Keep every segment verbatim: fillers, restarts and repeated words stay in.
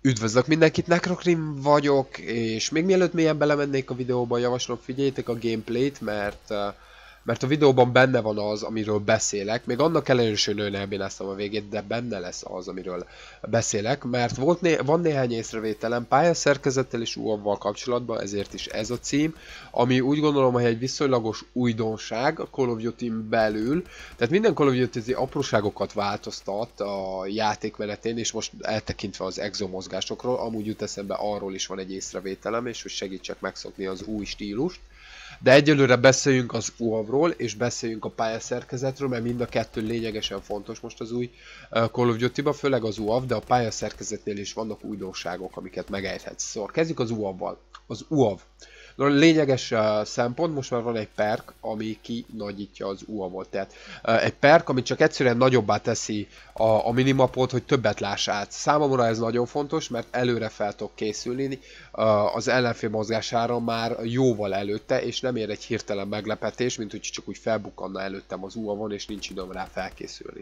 Üdvözlök mindenkit, Necrokrim vagyok, és még mielőtt mélyen belemennék a videóba, javaslom figyeljétek a gameplayt, mert, uh, mert a videóban benne van az, amiről beszélek. Még annak ellenőre, hogy nagyon elbénáztam a végét, de benne lesz az, amiről beszélek, mert volt né van néhány észrevételem pályaszerkezettel és u á vé-val kapcsolatban, ezért is ez a cím, ami úgy gondolom, hogy egy viszonylagos újdonság a Call of Duty-n belül. Tehát minden Call of Duty apróságokat változtat a játékmenetén, és most eltekintve az exomozgásokról, amúgy jut eszembe, arról is van egy észrevételem, és hogy segítsek megszokni az új stílust. De egyelőre beszéljünk az u á vé-ról, és beszéljünk a pályaszerkezetről, mert mind a kettő lényegesen fontos most az új Call of Duty-ba, főleg az u á vé, de a pályaszerkezetnél is vannak újdonságok, amiket megejthetsz. Szóval kezdjük az u á vé-val. Az u á vé. No, lényeges uh, szempont, most már van egy perk, ami kinagyítja az u á vé-t. Tehát uh, egy perk, ami csak egyszerűen nagyobbá teszi a, a minimapot, hogy többet láss át. Számomra ez nagyon fontos, mert előre fel tudok készülni uh, az ellenfél mozgására már jóval előtte, és nem ér egy hirtelen meglepetés, mint hogy csak úgy felbukkanna előttem az u á vé-n, és nincs időm rá felkészülni.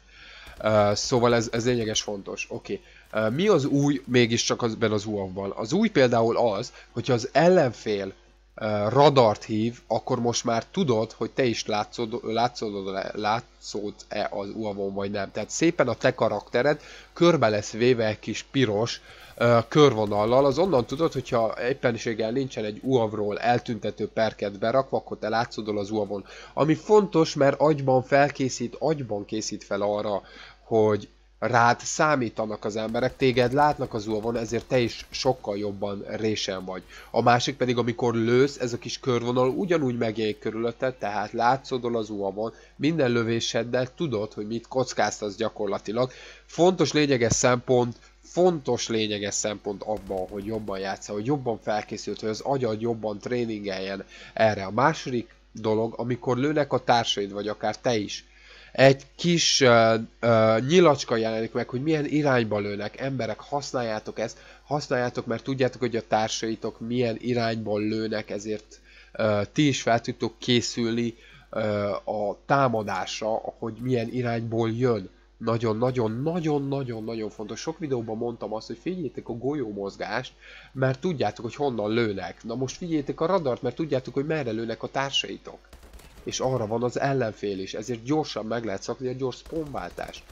Uh, szóval ez, ez lényeges fontos. Oké. Okay. Uh, mi az új mégiscsak azben az u á vé-ban? Az új például az, hogyha az ellenfél uh, radart hív, akkor most már tudod, hogy te is látszódod-e látszód az u á vé-n vagy nem. Tehát szépen a te karaktered körbe lesz véve egy kis piros uh, körvonallal, az onnan tudod, hogyha éppenséggel nincsen egy u á vé-ról eltüntető perket berakva, akkor te látszódol az u á vé-n. Ami fontos, mert agyban felkészít, agyban készít fel arra, hogy rád számítanak az emberek, téged látnak az u á vé-n, ezért te is sokkal jobban résen vagy. A másik pedig, amikor lősz, ez a kis körvonal ugyanúgy megjelenik körülötted, tehát látszódol az u á vé-n, minden lövéseddel tudod, hogy mit kockáztasz gyakorlatilag. Fontos lényeges szempont, fontos lényeges szempont abban, hogy jobban játszol, hogy jobban felkészült, hogy az agyad jobban tréningeljen erre. A második dolog, amikor lőnek a társaid, vagy akár te is, egy kis uh, uh, nyilacska jelenik meg, hogy milyen irányba lőnek. Emberek, használjátok ezt, használjátok, mert tudjátok, hogy a társaitok milyen irányban lőnek, ezért uh, ti is fel tudtok készülni uh, a támadásra, hogy milyen irányból jön. Nagyon-nagyon-nagyon-nagyon-nagyon fontos. Sok videóban mondtam azt, hogy figyeljétek a golyómozgást, mert tudjátok, hogy honnan lőnek. Na most figyeljétek a radart, mert tudjátok, hogy merre lőnek a társaitok. És arra van az ellenfél is, ezért gyorsan meg lehet szakni a gyors spawnváltást.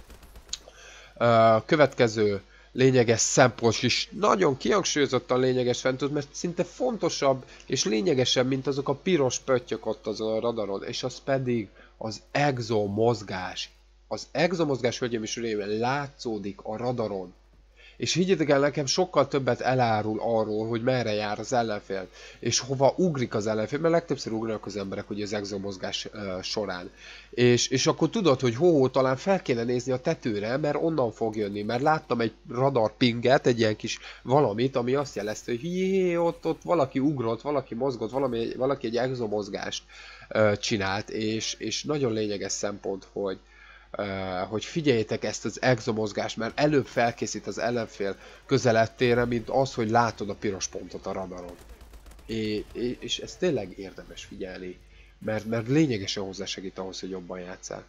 Uh, következő lényeges szempont is nagyon kihangsúlyozottan lényeges fentült, mert szinte fontosabb és lényegesebb, mint azok a piros pöttyök ott azon a radaron, és az pedig az exomozgás. Az exomozgás, hölgyeim és uraim, látszódik a radaron. És higgyétek el, nekem sokkal többet elárul arról, hogy merre jár az ellenfél, és hova ugrik az ellenfél, mert legtöbbször ugranak az emberek ugye az exomozgás uh, során. És, és akkor tudod, hogy hó, talán fel kéne nézni a tetőre, mert onnan fog jönni, mert láttam egy radar pinget, egy ilyen kis valamit, ami azt jelezte, hogy jé, ott, ott valaki ugrott, valaki mozgott, valami, valaki egy exomozgást uh, csinált, és, és nagyon lényeges szempont, hogy Uh, hogy figyeljétek ezt az exomozgást, mert előbb felkészít az ellenfél közelettére, mint az, hogy látod a piros pontot a radaron. É, és ez tényleg érdemes figyelni, mert, mert lényegesen hozzásegít ahhoz, hogy jobban játsszál.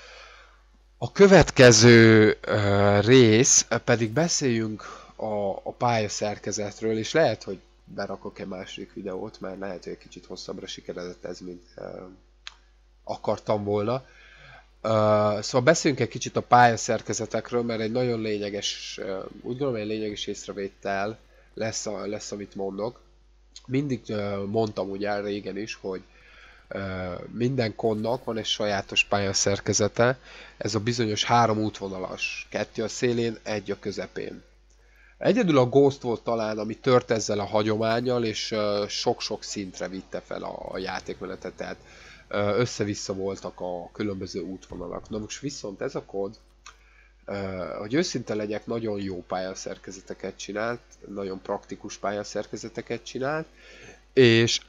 A következő uh, rész pedig beszéljünk a, a pályaszerkezetről, és lehet, hogy berakok egy második videót, mert lehet, hogy egy kicsit hosszabbra sikeredett ez, mint uh, akartam volna. Uh, szóval beszéljünk egy kicsit a pályaszerkezetekről, mert egy nagyon lényeges, uh, úgy gondolom, egy lényeges észrevétel lesz, a, lesz amit mondok. Mindig uh, mondtam ugye régen is, hogy uh, minden konnak van egy sajátos pályaszerkezete, ez a bizonyos három útvonalas, kettő a szélén, egy a közepén. Egyedül a Ghost volt talán, ami tört ezzel a hagyománnyal, és sok-sok uh, szintre vitte fel a, a játékmenetet, tehát össze-vissza voltak a különböző útvonalak. Na most viszont ez a kód, hogy őszinte legyek, nagyon jó pályaszerkezeteket csinált, nagyon praktikus pályaszerkezeteket csinált, és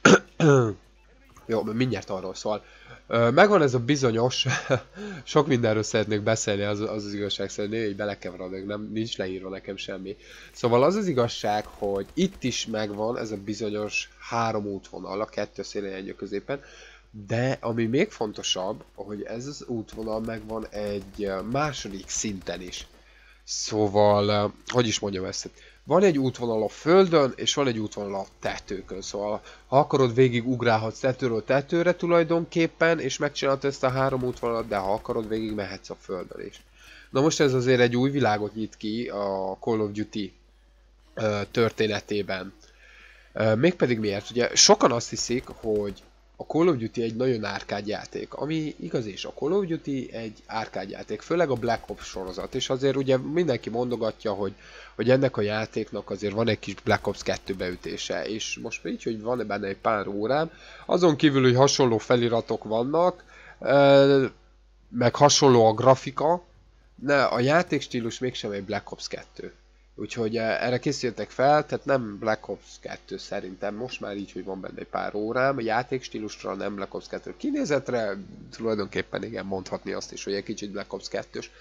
jó, mindjárt arról szól. Megvan ez a bizonyos, sok mindenről szeretnék beszélni, az az, az igazság szerint, hogy belekeveredek, nem, nincs leírva nekem semmi. Szóval az az igazság, hogy itt is megvan ez a bizonyos három útvonal, a kettő szélén, egy a középen, de ami még fontosabb, hogy ez az útvonal megvan egy második szinten is. Szóval, hogy is mondjam ezt? Van egy útvonal a földön, és van egy útvonal a tetőkön. Szóval, ha akarod, végig ugrálhatsz tetőről tetőre tulajdonképpen, és megcsinálod ezt a három útvonalat, de ha akarod, végig mehetsz a földön is. Na most ez azért egy új világot nyit ki a Call of Duty történetében. Mégpedig miért? Ugye sokan azt hiszik, hogy a Call of Duty egy nagyon árkád játék, ami igaz is, a Call of Duty egy árkád játék, főleg a Black Ops sorozat, és azért ugye mindenki mondogatja, hogy, hogy ennek a játéknak azért van egy kis Black Ops kettő beütése, és most így, hogy van benne egy pár órám, azon kívül, hogy hasonló feliratok vannak, meg hasonló a grafika, de a játékstílus mégsem egy Black Ops kettő. Úgyhogy erre készültek fel, tehát nem Black Ops kettő szerintem, most már így, hogy van benne egy pár órám, a játékstílusra nem Black Ops kettő. Kinézetre tulajdonképpen igen, mondhatni azt is, hogy egy kicsit Black Ops kettős.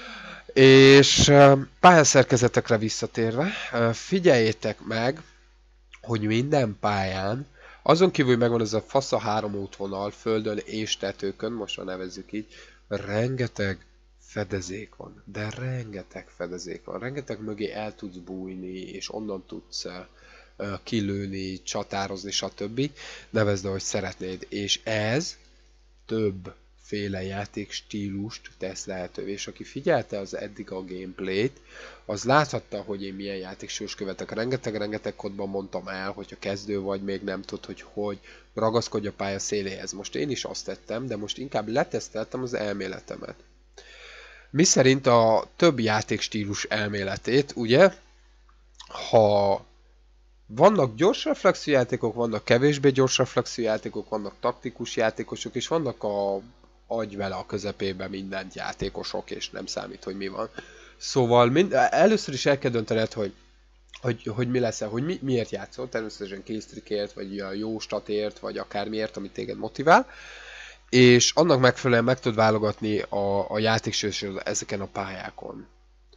És pályaszerkezetekre visszatérve, figyeljétek meg, hogy minden pályán, azon kívül, hogy megvan ez a fasz a három útvonal, földön és tetőkön, most már nevezzük így, rengeteg fedezék van, de rengeteg fedezék van, rengeteg mögé el tudsz bújni, és onnan tudsz uh, kilőni, csatározni, stb. Nevezd, ahogy szeretnéd, és ez többféle játékstílust tesz lehetővé, és aki figyelte az eddig a gameplayt, az láthatta, hogy én milyen játékstílus követek. Rengeteg-rengeteg kodban mondtam el, hogyha kezdő vagy, még nem tudod, hogy hogy ragaszkodj a pálya széléhez. Most én is azt tettem, de most inkább leteszteltem az elméletemet. Miszerint a több játékstílus elméletét, ugye, ha vannak gyors reflexű játékok, vannak kevésbé gyors reflexű játékok, vannak taktikus játékosok, és vannak a agy vele a közepében mindent játékosok, és nem számít, hogy mi van. Szóval mind, először is el kell döntened, hogy, hogy, hogy mi lesz, hogy mi, miért játszol, természetesen killstreakért, vagy a jó statért, vagy akármiért, ami téged motivál. És annak megfelelően meg tud válogatni a, a játékstílusról ezeken a pályákon.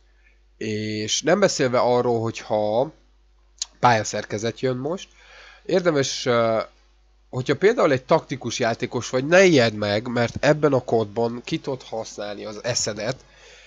És nem beszélve arról, hogyha pályaszerkezet jön most, érdemes, hogyha például egy taktikus játékos vagy, ne ijedd meg, mert ebben a kódban ki tudod használni az eszedet,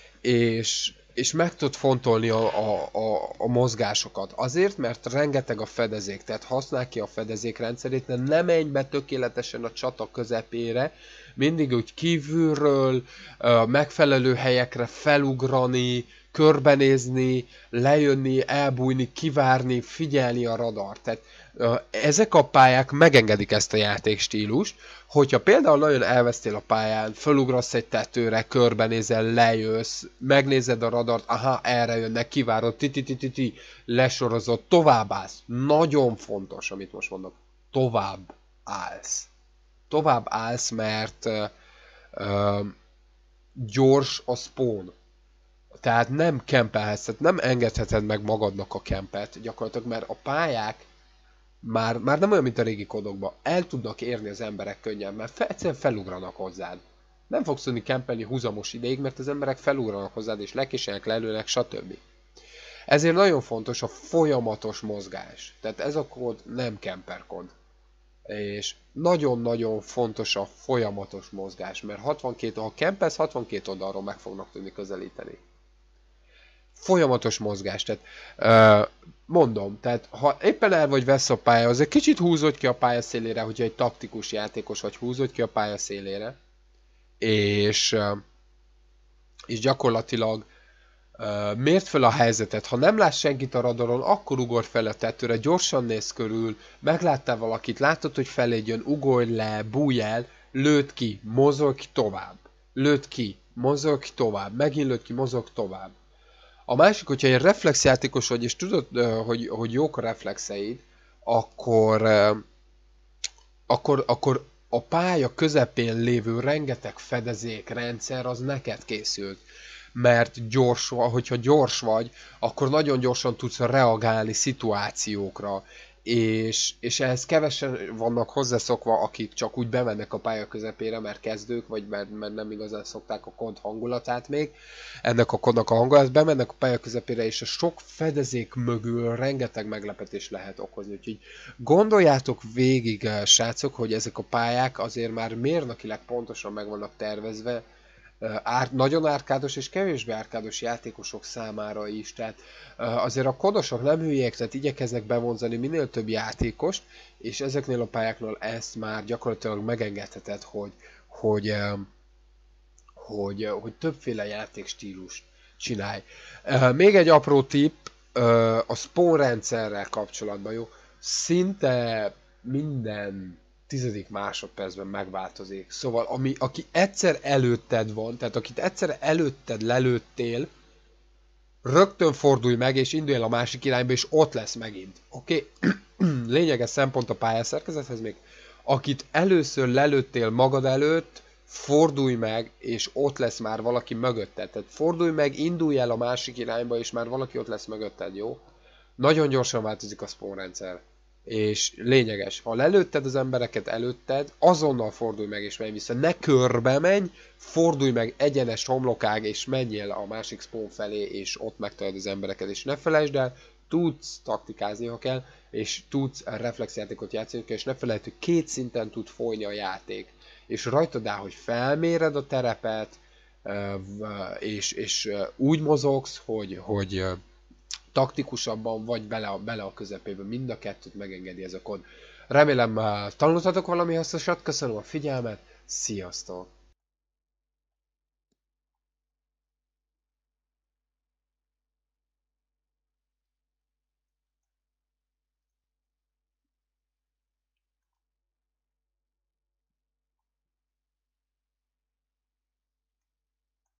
és, és meg tudod fontolni a, a, a, a mozgásokat. Azért, mert rengeteg a fedezék, tehát használj ki a fedezék rendszerét, de ne menj be tökéletesen a csata közepére, mindig úgy kívülről, megfelelő helyekre felugrani, körbenézni, lejönni, elbújni, kivárni, figyelni a radar. Tehát ezek a pályák megengedik ezt a játékstílust, hogyha például nagyon elvesztél a pályán, fölugrasz egy tetőre, körbenézel, lejössz, megnézed a radart, aha, erre jönnek, kivárod, ti-ti-ti-ti, lesorozod, tovább állsz. Nagyon fontos, amit most mondok, tovább állsz. Tovább állsz, mert uh, uh, gyors a spawn. Tehát nem kempelhetsz, tehát nem engedheted meg magadnak a kempet gyakorlatilag, mert a pályák már, már nem olyan, mint a régi kodokban. El tudnak érni az emberek könnyen, mert fe, egyszerűen felugranak hozzád. Nem fogsz tudni kempelni húzamos ideig, mert az emberek felugranak hozzád, és lekéselnek, lelőnek, stb. Ezért nagyon fontos a folyamatos mozgás. Tehát ez a kód nem kemper kód. És nagyon-nagyon fontos a folyamatos mozgás, mert hatvankét, ha kempelsz, hatvankét oldalról meg fognak tudni közelíteni. Folyamatos mozgás, tehát uh, mondom, tehát ha éppen el vagy vesz a pálya, azért kicsit húzod ki a pálya szélére, hogyha egy taktikus játékos vagy, húzod ki a pálya szélére, és, uh, és gyakorlatilag uh, mérd fel a helyzetet, ha nem látsz senkit a radaron, akkor ugorj fel a tetőre, gyorsan nézz körül, megláttál valakit, látod, hogy feléd jön, ugorj le, bújj el, lőd ki, mozog tovább, lőd ki, mozog tovább, megint lőd ki, mozog tovább. A másik, hogyha egy reflexjátékos vagy, és tudod, hogy, hogy jók a reflexeid, akkor, akkor, akkor a pálya közepén lévő rengeteg fedezék rendszer az neked készült. Mert gyors, hogyha gyors vagy, akkor nagyon gyorsan tudsz reagálni szituációkra. És, és ehhez kevesen vannak hozzászokva, akik csak úgy bemennek a pálya közepére, mert kezdők, vagy mert, mert nem igazán szokták a kod hangulatát még. Ennek a kodnak a hangulat, bemennek a pálya közepére, és a sok fedezék mögül rengeteg meglepetést lehet okozni. Úgyhogy gondoljátok végig, srácok, hogy ezek a pályák azért már mérnakileg pontosan meg vannak tervezve, ár, nagyon árkádos és kevésbé árkádos játékosok számára is, tehát azért a kodosok nem hülyék, tehát igyekeznek bevonzani minél több játékost, és ezeknél a pályáknál ezt már gyakorlatilag megengedheted, hogy, hogy, hogy, hogy többféle játékstílust csinálj. Még egy apró tipp a spawn rendszerrel kapcsolatban, jó? Szinte minden tizedik másodpercben megváltozik. Szóval, ami, aki egyszer előtted van, tehát akit egyszer előtted lelőttél, rögtön fordulj meg, és indulj el a másik irányba, és ott lesz megint. Oké? Okay? Lényeges szempont a pályaszerkezethez még. Akit először lelőttél magad előtt, fordulj meg, és ott lesz már valaki mögötted. Tehát fordulj meg, indulj el a másik irányba, és már valaki ott lesz mögötted, jó? Nagyon gyorsan változik a spawn rendszer. És lényeges, ha lelőtted az embereket előtted, azonnal fordulj meg és menj vissza. Ne körbe menj, fordulj meg egyenes homlokág, és menjél a másik spawn felé, és ott megtalálod az embereket. És ne felejtsd el, tudsz taktikázni, ha kell, és tudsz reflexjátékot játszani, és ne felejtsd, hogy két szinten tud folyni a játék. És rajtad áll, hogy felméred a terepet, és, és úgy mozogsz, hogy, hogy taktikusabban, vagy bele a, bele a közepébe. Mind a kettőt megengedi ez a kód. Remélem tanultatok valami hasznosat, köszönöm a figyelmet, sziasztok!